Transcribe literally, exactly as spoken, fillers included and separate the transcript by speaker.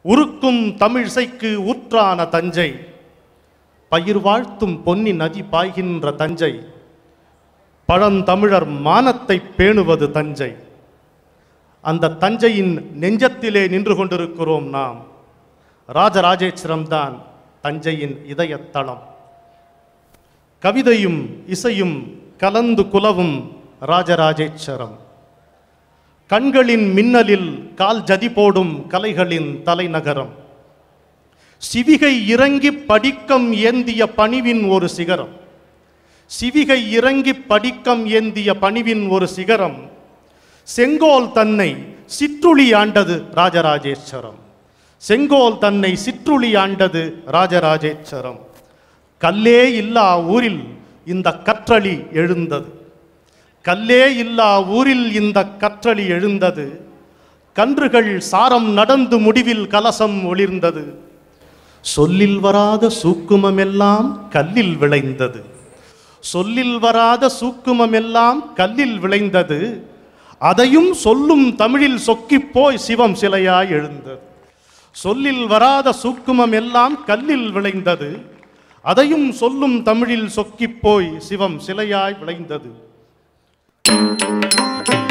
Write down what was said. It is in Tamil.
Speaker 1: உருக்கும் தமிழிசைக்கு ஊற்றான தஞ்சை, பயிர் வாழ்த்தும் பொன்னி நதி பாய்கின்ற தஞ்சை, பழந்தமிழர் மானத்தை பேணுவது தஞ்சை. அந்த தஞ்சையின் நெஞ்சத்திலே நின்று கொண்டிருக்கிறோம் நாம். ராஜராஜேஸ்வரம்தான் தஞ்சையின் இதயத்தளம். கவிதையும் இசையும் கலந்து குலவும் ராஜராஜேஸ்வரம். கண்களின் மின்னலில் கால் ஜதி போடும் கலைகளின் தலைநகரம். சிவிகை இறங்கி படிக்கம் ஏந்திய பணிவின் ஒரு சிகரம். சிவிகை இறங்கி படிக்கம் ஏந்திய பணிவின் ஒரு சிகரம். செங்கோல் தன்னை சிற்றுளி ஆண்டது ராஜராஜேஸ்வரம். செங்கோல் தன்னை சிற்றுளி ஆண்டது ராஜராஜேஸ்வரம். கல்லே இல்லா ஊரில் இந்த கற்றளி எழுந்தது. கல்லே இல்லா ஊரில் இந்த கற்றளி எழுந்தது. கன்றுகள் சாரம் நடந்து முடிவில் கலசம் ஒளிர்ந்தது. சொல்லில் வராத சூக்குமமெல்லாம் கல்லில் விளைந்தது. சொல்லில் வராத சூக்குமமெல்லாம் கல்லில் விளைந்தது. அதையும் சொல்லும் தமிழில் சொக்கிப் போய் சிவம் சிலையாய் எழுந்தது. சொல்லில் வராத சூக்குமம் எல்லாம் கல்லில் விளைந்தது. அதையும் சொல்லும் தமிழில் சொக்கிப் போய் சிவம் சிலையாய் விளைந்தது.